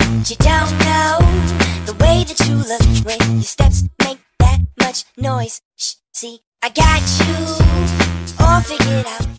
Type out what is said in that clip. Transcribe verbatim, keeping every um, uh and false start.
You don't know the way that you look when your steps make that much noise. Shh, see, I got you all figured out.